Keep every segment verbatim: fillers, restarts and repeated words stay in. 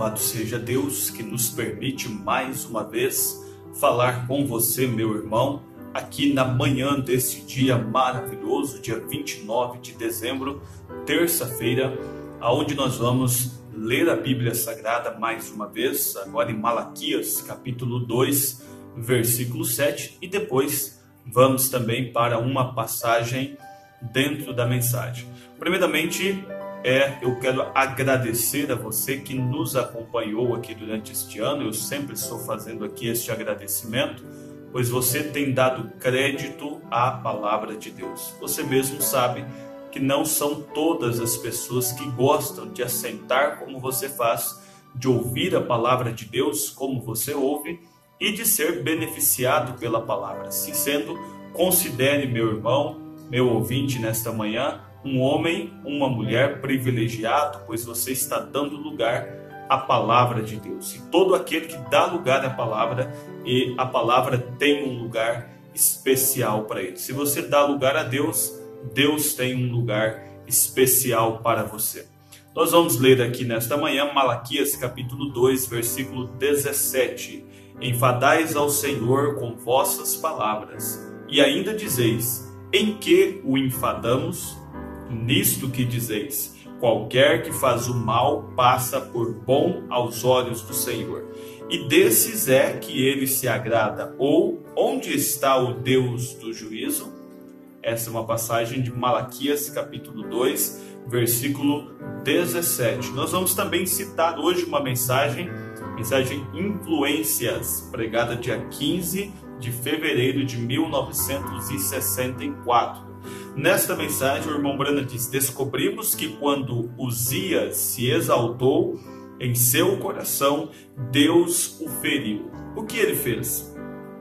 Louvado seja Deus que nos permite mais uma vez falar com você, meu irmão, aqui na manhã deste dia maravilhoso, dia vinte e nove de dezembro, terça-feira, onde nós vamos ler a Bíblia Sagrada mais uma vez, agora em Malaquias, capítulo dois, versículo sete, e depois vamos também para uma passagem dentro da mensagem. Primeiramente, É, eu quero agradecer a você que nos acompanhou aqui durante este ano. Eu sempre estou fazendo aqui este agradecimento, pois você tem dado crédito à palavra de Deus. Você mesmo sabe que não são todas as pessoas que gostam de assentar como você faz, de ouvir a palavra de Deus como você ouve e de ser beneficiado pela palavra. Assim sendo, considere, meu irmão, meu ouvinte nesta manhã, um homem, uma mulher privilegiado, pois você está dando lugar à palavra de Deus. E todo aquele que dá lugar à palavra, e a palavra tem um lugar especial para ele. Se você dá lugar a Deus, Deus tem um lugar especial para você. Nós vamos ler aqui nesta manhã Malaquias capítulo dois, versículo dezessete. Enfadais ao Senhor com vossas palavras, e ainda dizeis: em que o enfadamos? Nisto que dizeis: qualquer que faz o mal passa por bom aos olhos do Senhor, e desses é que ele se agrada. Ou onde está o Deus do juízo? Essa é uma passagem de Malaquias capítulo dois, versículo dezessete. Nós vamos também citar hoje uma mensagem, mensagem Influências, pregada dia quinze de fevereiro de mil novecentos e sessenta e quatro. Nesta mensagem, o irmão Brana diz: descobrimos que quando Uzias se exaltou em seu coração, Deus o feriu. O que ele fez?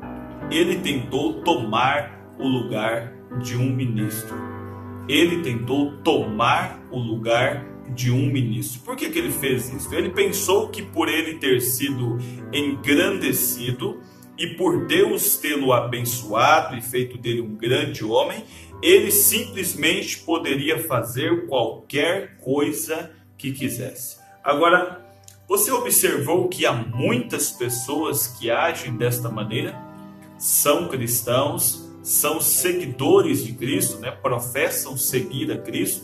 Ele tentou tomar o lugar de um ministro. Ele tentou tomar o lugar de um ministro. Por que que ele fez isso? Ele pensou que por ele ter sido engrandecido e por Deus tê-lo abençoado e feito dele um grande homem, ele simplesmente poderia fazer qualquer coisa que quisesse. Agora, você observou que há muitas pessoas que agem desta maneira? São cristãos, são seguidores de Cristo, né? Professam seguir a Cristo,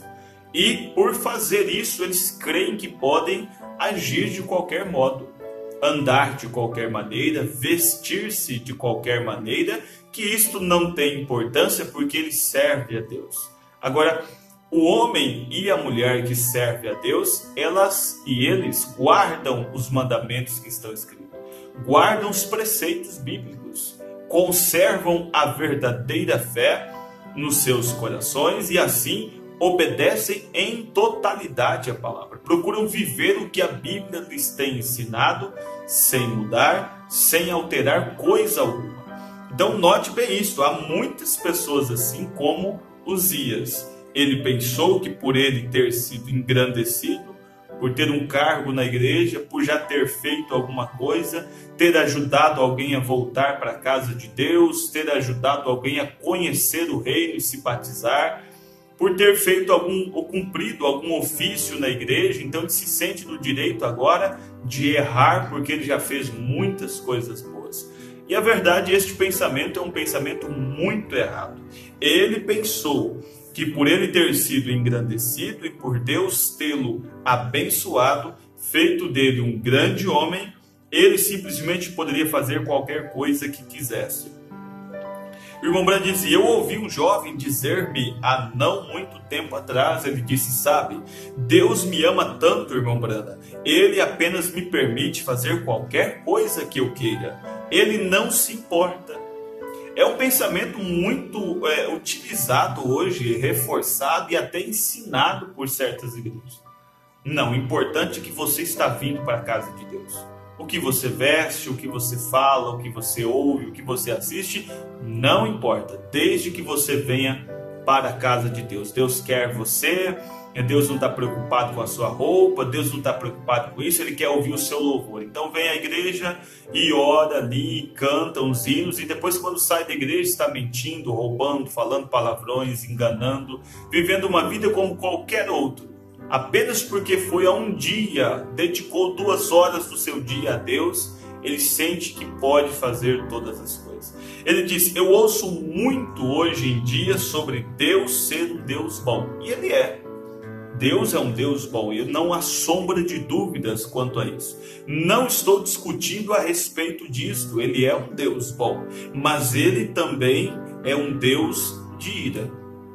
e por fazer isso eles creem que podem agir de qualquer modo, andar de qualquer maneira, vestir-se de qualquer maneira, que isto não tem importância porque ele serve a Deus. Agora, o homem e a mulher que serve a Deus, elas e eles guardam os mandamentos que estão escritos, guardam os preceitos bíblicos, conservam a verdadeira fé nos seus corações e assim obedecem em totalidade à palavra. Procuram viver o que a Bíblia lhes tem ensinado, sem mudar, sem alterar coisa alguma. Então note bem isso, há muitas pessoas assim como Uzias. Ele pensou que por ele ter sido engrandecido, por ter um cargo na igreja, por já ter feito alguma coisa, ter ajudado alguém a voltar para a casa de Deus, ter ajudado alguém a conhecer o reino e se batizar, por ter feito algum, ou cumprido algum ofício na igreja, então ele se sente no direito agora de errar, porque ele já fez muitas coisas boas. E a verdade, este pensamento é um pensamento muito errado. Ele pensou que por ele ter sido engrandecido e por Deus tê-lo abençoado, feito dele um grande homem, ele simplesmente poderia fazer qualquer coisa que quisesse. O irmão Brana disse: eu ouvi um jovem dizer-me há não muito tempo atrás, ele disse: sabe, Deus me ama tanto, irmão Brana, ele apenas me permite fazer qualquer coisa que eu queira, ele não se importa. É um pensamento muito é, utilizado hoje, reforçado e até ensinado por certas igrejas. Não, o importante é que você está vindo para a casa de Deus. O que você veste, o que você fala, o que você ouve, o que você assiste, não importa, desde que você venha para a casa de Deus. Deus quer você, Deus não está preocupado com a sua roupa, Deus não está preocupado com isso, Ele quer ouvir o seu louvor. Então vem à igreja e ora ali, canta uns hinos, e depois quando sai da igreja está mentindo, roubando, falando palavrões, enganando, vivendo uma vida como qualquer outro. apenas porque foi a um dia, dedicou duas horas do seu dia a Deus, ele sente que pode fazer todas as coisas. Ele diz: eu ouço muito hoje em dia sobre Deus ser um Deus bom. E ele é. Deus é um Deus bom, e não há sombra de dúvidas quanto a isso. Não estou discutindo a respeito disso, ele é um Deus bom, mas ele também é um Deus de ira.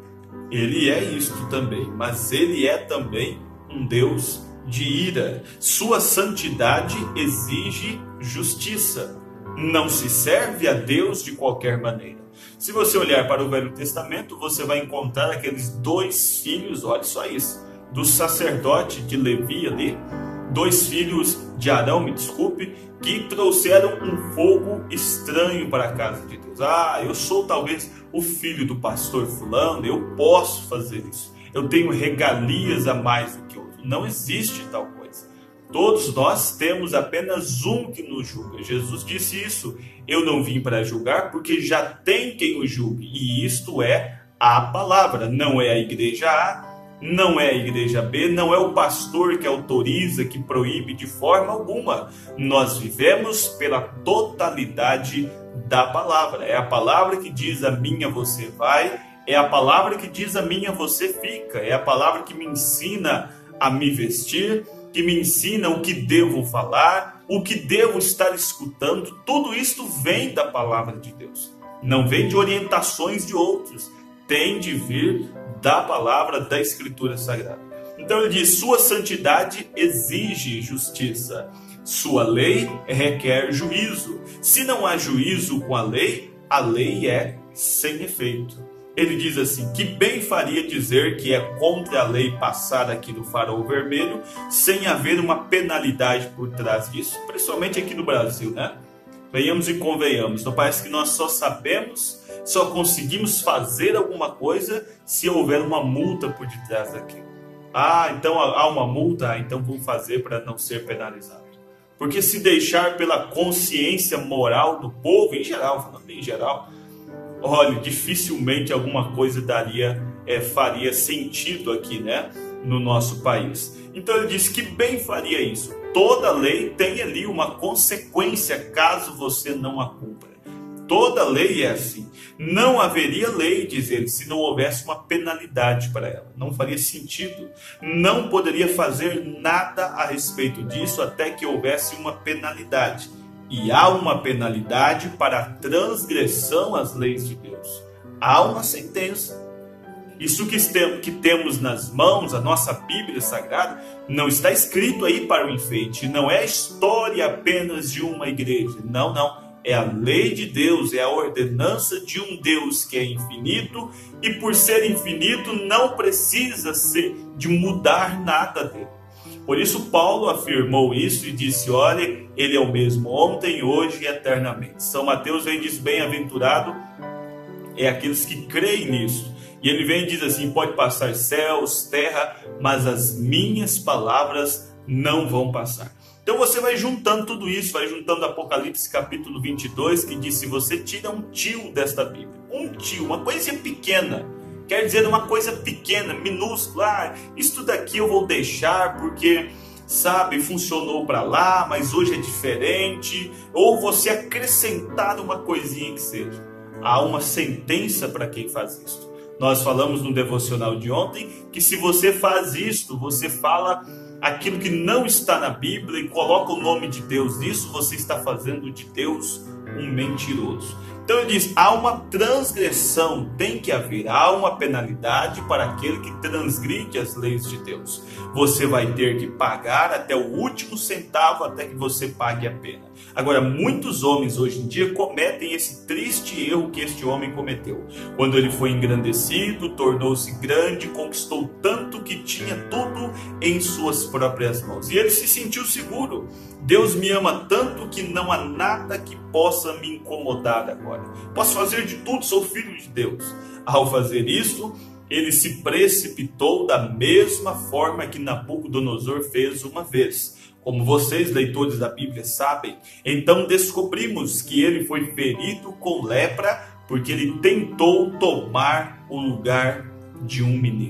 Ele é isto também, mas ele é também um Deus de ira. Sua santidade exige justiça. Não se serve a Deus de qualquer maneira. Se você olhar para o Velho Testamento, você vai encontrar aqueles dois filhos, olha só isso, do sacerdote de Levi ali, dois filhos de Arão, me desculpe, que trouxeram um fogo estranho para a casa de Deus. Ah, eu sou talvez o filho do pastor fulano, eu posso fazer isso. Eu tenho regalias a mais do que outro. Não existe tal coisa. Todos nós temos apenas um que nos julga. Jesus disse isso: eu não vim para julgar, porque já tem quem o julgue. E isto é a palavra, não é a igreja A, não é a igreja B, não é o pastor que autoriza, que proíbe de forma alguma. Nós vivemos pela totalidade da palavra. É a palavra que diz: a minha você vai. É a palavra que diz: a minha você fica. É a palavra que me ensina a me vestir, que me ensina o que devo falar, o que devo estar escutando. Tudo isto vem da palavra de Deus. Não vem de orientações de outros. Tem de vir da palavra da Escritura Sagrada. Então ele diz: sua santidade exige justiça. Sua lei requer juízo. Se não há juízo com a lei, a lei é sem efeito. Ele diz assim: que bem faria dizer que é contra a lei passar aqui no farol vermelho, sem haver uma penalidade por trás disso, principalmente aqui no Brasil, né? Venhamos e convenhamos, não parece que nós só sabemos, só conseguimos fazer alguma coisa se houver uma multa por detrás daquilo. Ah, então há uma multa, ah, então vou fazer para não ser penalizado. Porque se deixar pela consciência moral do povo, em geral, falando em geral, olha, dificilmente alguma coisa daria, é, faria sentido aqui, né, no nosso país. Então ele diz que bem faria isso. Toda lei tem ali uma consequência caso você não a cumpra. Toda lei é assim. Não haveria lei, diz ele, se não houvesse uma penalidade para ela. Não faria sentido. Não poderia fazer nada a respeito disso até que houvesse uma penalidade. E há uma penalidade para a transgressão às leis de Deus. Há uma sentença. Isso que temos nas mãos, a nossa Bíblia Sagrada, não está escrito aí para o enfeite. Não é a história apenas de uma igreja. Não, não. É a lei de Deus, é a ordenança de um Deus que é infinito e por ser infinito não precisa ser, de mudar nada dele. Por isso Paulo afirmou isso e disse: olha, ele é o mesmo ontem, hoje e eternamente. São Mateus vem e diz: bem-aventurado é aqueles que creem nisso. E ele vem e diz assim: pode passar céus, terra, mas as minhas palavras não vão passar. Então você vai juntando tudo isso, vai juntando Apocalipse capítulo vinte e dois, que diz: se você tira um tio desta Bíblia, um tio, uma coisinha pequena, quer dizer uma coisa pequena, minúscula, ah, isso daqui eu vou deixar porque, sabe, funcionou para lá, mas hoje é diferente, ou você acrescentar uma coisinha que seja. Há uma sentença para quem faz isso. Nós falamos no devocional de ontem que se você faz isto, você fala aquilo que não está na Bíblia e coloca o nome de Deus nisso, você está fazendo de Deus um mentiroso. Então ele diz: há uma transgressão, tem que haver, há uma penalidade para aquele que transgride as leis de Deus. Você vai ter que pagar até o último centavo, até que você pague a pena. Agora, muitos homens hoje em dia cometem esse triste erro que este homem cometeu. Quando ele foi engrandecido, tornou-se grande, conquistou tanto que tinha tudo em suas próprias mãos. E ele se sentiu seguro. Deus me ama tanto que não há nada que possa me incomodar agora. Posso fazer de tudo, sou filho de Deus. Ao fazer isso, ele se precipitou da mesma forma que Nabucodonosor fez uma vez. Como vocês, leitores da Bíblia, sabem, então descobrimos que ele foi ferido com lepra porque ele tentou tomar o lugar de um ministro.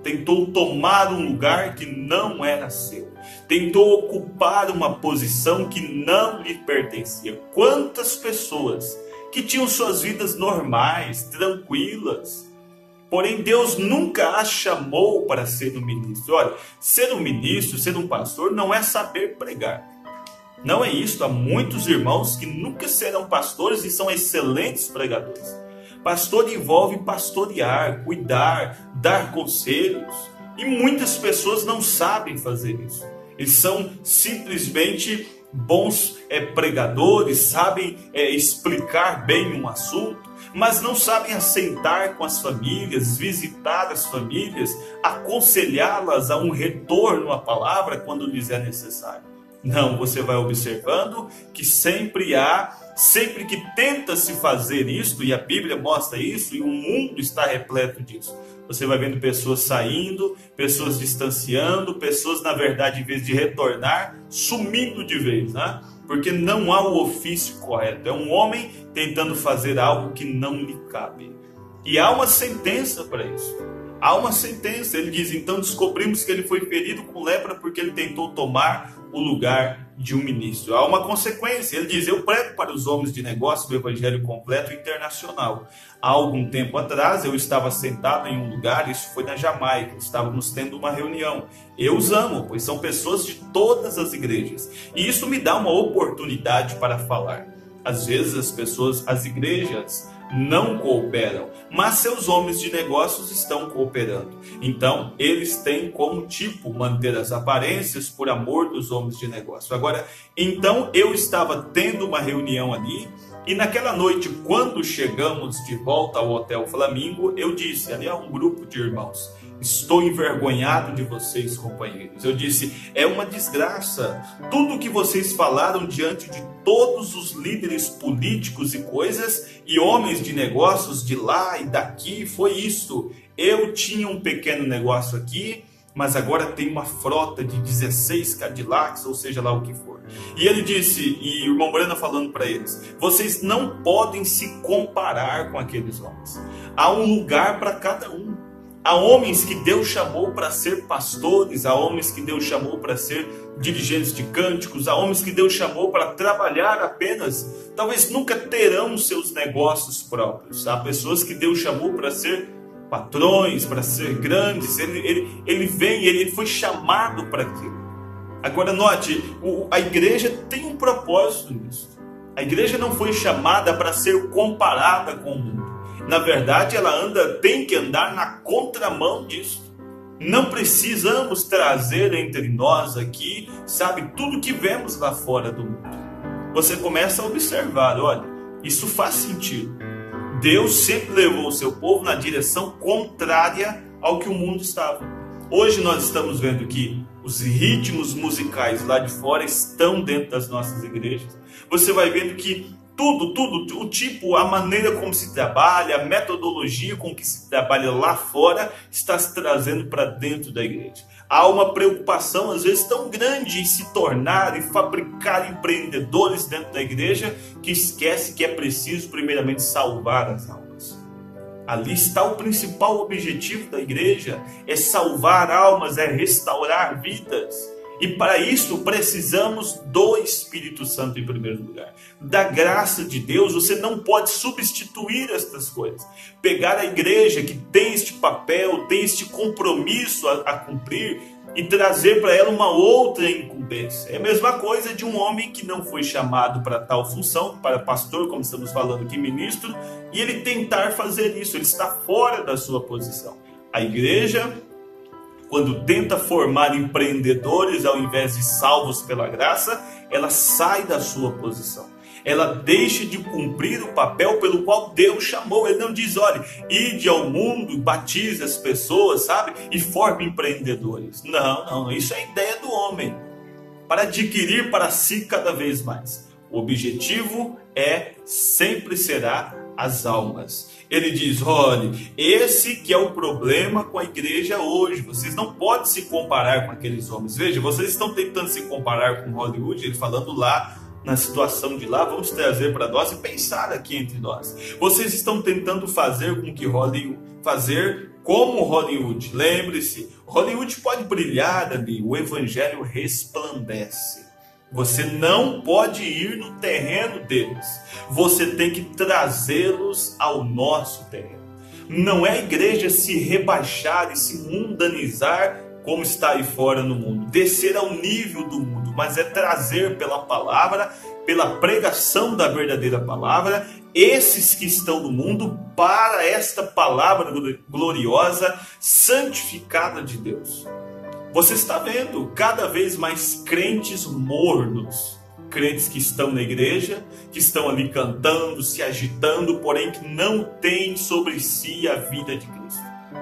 tentou tomar um lugar que não era seu, tentou ocupar uma posição que não lhe pertencia. Quantas pessoas que tinham suas vidas normais, tranquilas, porém Deus nunca a chamou para ser um ministro. Olha, ser um ministro, ser um pastor não é saber pregar. Não é isso. Há muitos irmãos que nunca serão pastores e são excelentes pregadores. Pastor envolve pastorear, cuidar, dar conselhos. E muitas pessoas não sabem fazer isso. Eles são simplesmente bons é, pregadores, sabem é, explicar bem um assunto, mas não sabem assentar com as famílias, visitar as famílias, aconselhá-las a um retorno à palavra quando lhes é necessário. Não, você vai observando que sempre há, sempre que tenta-se fazer isto, e a Bíblia mostra isso, e o mundo está repleto disso. Você vai vendo pessoas saindo, pessoas distanciando, pessoas, na verdade, em vez de retornar, sumindo de vez, né? Porque não há o ofício correto. É um homem tentando fazer algo que não lhe cabe. E há uma sentença para isso. Há uma sentença. Ele diz, então descobrimos que ele foi ferido com lepra porque ele tentou tomar o lugar de um ministro. Há uma consequência. Ele diz, eu prego para os homens de negócio o evangelho completo internacional. Há algum tempo atrás eu estava sentado em um lugar, isso foi na Jamaica, estávamos tendo uma reunião. Eu os amo, pois são pessoas de todas as igrejas. E isso me dá uma oportunidade para falar. Às vezes as pessoas, as igrejas não cooperam, mas seus homens de negócios estão cooperando. Então, eles têm como tipo manter as aparências por amor dos homens de negócio. Agora, então eu estava tendo uma reunião ali, e naquela noite, quando chegamos de volta ao Hotel Flamingo, eu disse, ali há um grupo de irmãos, estou envergonhado de vocês, companheiros. Eu disse, é uma desgraça. Tudo que vocês falaram diante de todos os líderes políticos e coisas, e homens de negócios de lá e daqui, foi isso. Eu tinha um pequeno negócio aqui, mas agora tem uma frota de dezesseis Cadillacs, ou seja lá o que for. E ele disse, e o irmão Brana falando para eles, vocês não podem se comparar com aqueles homens. Há um lugar para cada um. Há homens que Deus chamou para ser pastores, há homens que Deus chamou para ser dirigentes de cânticos, há homens que Deus chamou para trabalhar apenas, talvez nunca terão seus negócios próprios. Há pessoas que Deus chamou para ser patrões, para ser grandes, ele, ele, ele vem, ele foi chamado para aquilo. Agora note, o, a igreja tem um propósito nisso. A igreja não foi chamada para ser comparada com o mundo. Na verdade, ela anda, tem que andar na contramão disso. Não precisamos trazer entre nós aqui, sabe, tudo que vemos lá fora do mundo. Você começa a observar, olha, isso faz sentido. Deus sempre levou o seu povo na direção contrária ao que o mundo estava. Hoje nós estamos vendo que os ritmos musicais lá de fora estão dentro das nossas igrejas. Você vai vendo que tudo, tudo, o tipo, a maneira como se trabalha, a metodologia com que se trabalha lá fora está se trazendo para dentro da igreja. Há uma preocupação, às vezes, tão grande em se tornar e fabricar empreendedores dentro da igreja que esquece que é preciso, primeiramente, salvar as almas. Ali está o principal objetivo da igreja, é salvar almas, é restaurar vidas. E para isso precisamos do Espírito Santo em primeiro lugar. Da graça de Deus, você não pode substituir estas coisas. Pegar a igreja que tem este papel, tem este compromisso a, a cumprir e trazer para ela uma outra incumbência. É a mesma coisa de um homem que não foi chamado para tal função, para pastor, como estamos falando aqui, ministro, e ele tentar fazer isso, ele está fora da sua posição. A igreja, quando tenta formar empreendedores ao invés de salvos pela graça, ela sai da sua posição. Ela deixa de cumprir o papel pelo qual Deus chamou. Ele não diz, olha, ide ao mundo, batize as pessoas, sabe? E forme empreendedores. Não, não, isso é a ideia do homem. Para adquirir para si cada vez mais. O objetivo é, sempre será, as almas. Ele diz, olha, esse que é o problema com a igreja hoje. Vocês não podem se comparar com aqueles homens. Veja, vocês estão tentando se comparar com Hollywood, ele falando lá, na situação de lá, vamos trazer para nós e pensar aqui entre nós. Vocês estão tentando fazer com que Hollywood, fazer Como Hollywood, lembre-se, Hollywood pode brilhar ali, o evangelho resplandece. Você não pode ir no terreno deles, você tem que trazê-los ao nosso terreno. Não é a igreja se rebaixar e se mundanizar como está aí fora no mundo, descer ao nível do mundo, mas é trazer pela palavra, pela pregação da verdadeira palavra, esses que estão no mundo para esta palavra gloriosa, santificada de Deus. Você está vendo cada vez mais crentes mornos, crentes que estão na igreja, que estão ali cantando, se agitando, porém que não têm sobre si a vida de Cristo.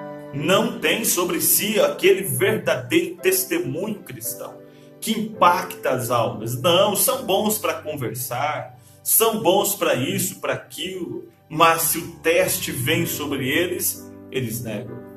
Não tem sobre si aquele verdadeiro testemunho cristão que impacta as almas. Não, são bons para conversar, são bons para isso, para aquilo, mas se o teste vem sobre eles, eles negam.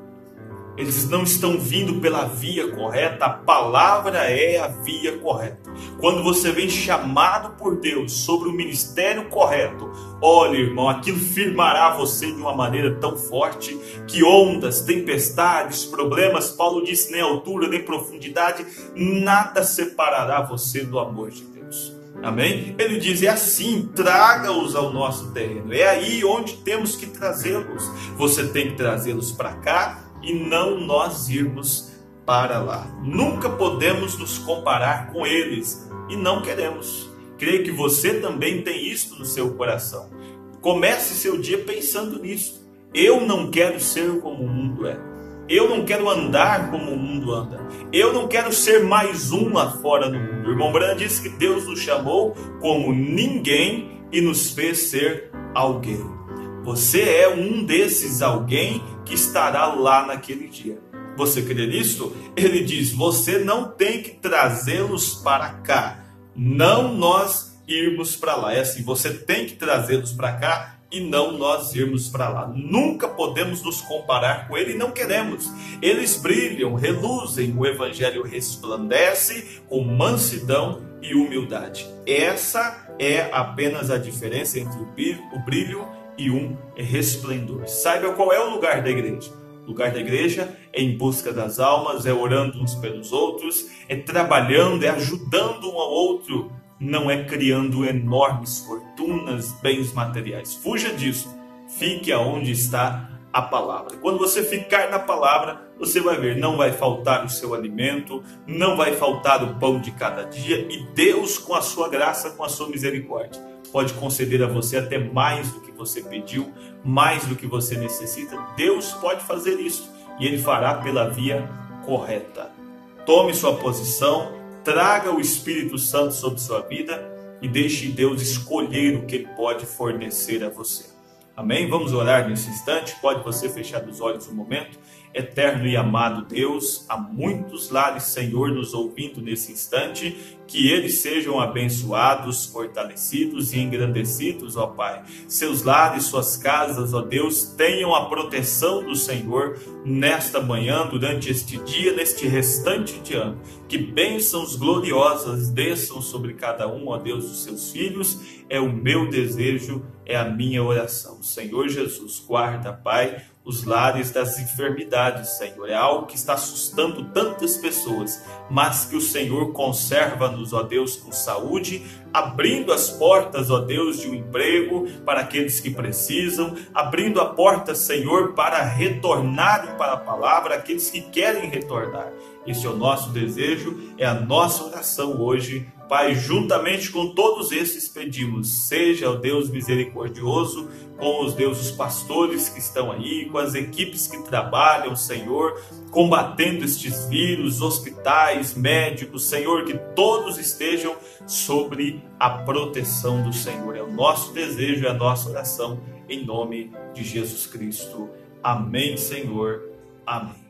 Eles não estão vindo pela via correta, a palavra é a via correta. Quando você vem chamado por Deus sobre o ministério correto, olha, irmão, aquilo firmará você de uma maneira tão forte que ondas, tempestades, problemas, Paulo disse, nem altura, nem profundidade, nada separará você do amor de Deus. Amém? Ele diz, é assim, traga-os ao nosso terreno. É aí onde temos que trazê-los. Você tem que trazê-los para cá, e não nós irmos para lá. Nunca podemos nos comparar com eles e não queremos. Creio que você também tem isso no seu coração. Comece seu dia pensando nisso. Eu não quero ser como o mundo é. Eu não quero andar como o mundo anda. Eu não quero ser mais um lá fora no mundo. O irmão Branham disse que Deus nos chamou como ninguém e nos fez ser alguém. Você é um desses alguém que estará lá naquele dia. Você crê nisso? Ele diz, você não tem que trazê-los para cá, não nós irmos para lá. É assim, você tem que trazê-los para cá e não nós irmos para lá. Nunca podemos nos comparar com ele e não queremos. Eles brilham, reluzem, o evangelho resplandece com mansidão e humildade. Essa é apenas a diferença entre o brilho e um resplendor. Saiba qual é o lugar da igreja. O lugar da igreja é em busca das almas, é orando uns pelos outros, é trabalhando, é ajudando um ao outro, não é criando enormes fortunas, bens materiais. Fuja disso. Fique aonde está a palavra. Quando você ficar na palavra, você vai ver, não vai faltar o seu alimento, não vai faltar o pão de cada dia, e Deus, com a sua graça, com a sua misericórdia, pode conceder a você até mais do que você pediu, mais do que você necessita. Deus pode fazer isso e Ele fará pela via correta. Tome sua posição, traga o Espírito Santo sobre sua vida e deixe Deus escolher o que Ele pode fornecer a você. Amém? Vamos orar nesse instante. Pode você fechar os olhos um momento. Eterno e amado Deus, há muitos lares, Senhor, nos ouvindo nesse instante, que eles sejam abençoados, fortalecidos e engrandecidos, ó Pai. Seus lares, suas casas, ó Deus, tenham a proteção do Senhor nesta manhã, durante este dia, neste restante de ano. Que bênçãos gloriosas desçam sobre cada um, ó Deus, dos seus filhos. É o meu desejo, é a minha oração. Senhor Jesus, guarda, Pai, os lares das enfermidades, Senhor. É algo que está assustando tantas pessoas, mas que o Senhor conserva-nos, ó Deus, com saúde, abrindo as portas, ó Deus, de um emprego para aqueles que precisam, abrindo a porta, Senhor, para retornarem para a palavra aqueles que querem retornar. Esse é o nosso desejo, é a nossa oração hoje. Pai, juntamente com todos esses pedimos, seja o Deus misericordioso com os deuses pastores que estão aí, com as equipes que trabalham, Senhor, combatendo estes vírus, hospitais, médicos, Senhor, que todos estejam sobre a proteção do Senhor. É o nosso desejo, é a nossa oração, em nome de Jesus Cristo. Amém, Senhor. Amém.